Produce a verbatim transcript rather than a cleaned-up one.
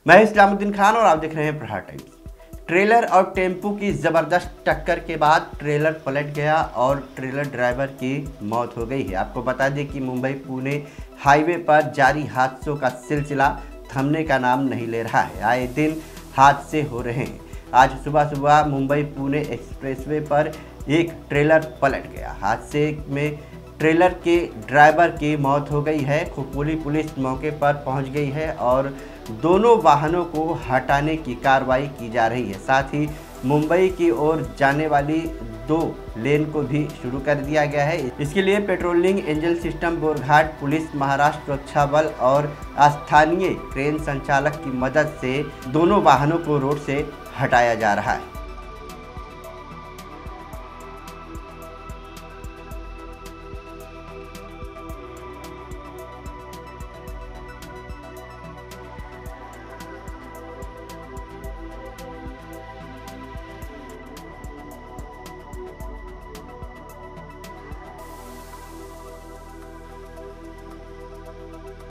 मैं इस्लामुद्दीन खान और आप देख रहे हैं प्रहार टाइम्स। ट्रेलर और टेम्पू की ज़बरदस्त टक्कर के बाद ट्रेलर पलट गया और ट्रेलर ड्राइवर की मौत हो गई है। आपको बता दें कि मुंबई पुणे हाईवे पर जारी हादसों का सिलसिला थमने का नाम नहीं ले रहा है। आए दिन हादसे हो रहे हैं। आज सुबह सुबह मुंबई पुणे एक्सप्रेसवे पर एक ट्रेलर पलट गया। हादसे में ट्रेलर के ड्राइवर की मौत हो गई है। खोपोली पुलिस मौके पर पहुंच गई है और दोनों वाहनों को हटाने की कार्रवाई की जा रही है। साथ ही मुंबई की ओर जाने वाली दो लेन को भी शुरू कर दिया गया है। इसके लिए patrolling angel system, Borghat police, Maharashtra सुरक्षा बल और स्थानीय ट्रेन संचालक की मदद से दोनों वाहनों को रोड से हटाया जा रहा है।